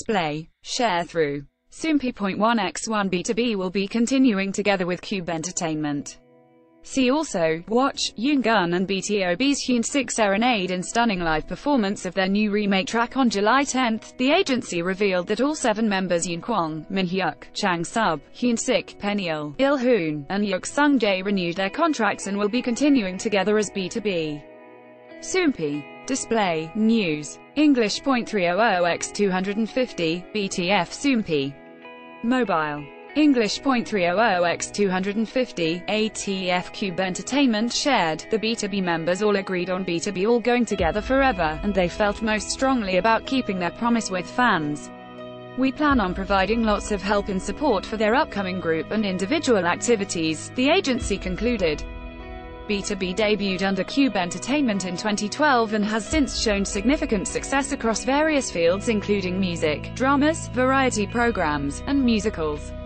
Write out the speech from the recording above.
display, Sharethrough. Soompi.1x1 BTOB will be continuing together with Cube Entertainment. See also, watch, Yoongun and BTOB's Hyun 6 Serenade in stunning live performance of their new remake track on July 10. The agency revealed that all 7 members Yoon Kwang, Min Hyuk, Chang Sub, Hyun Sik, Peniel, Il Hoon, and Yuk Sung Jae renewed their contracts and will be continuing together as BTOB. Soompi. Display, News. English.300x250, BTF Soompi. Mobile. English.300x250, ATF Cube Entertainment shared, the BTOB members all agreed on BTOB all going together forever, and they felt most strongly about keeping their promise with fans. We plan on providing lots of help and support for their upcoming group and individual activities, the agency concluded. BTOB debuted under Cube Entertainment in 2012 and has since shown significant success across various fields including music, dramas, variety programs, and musicals.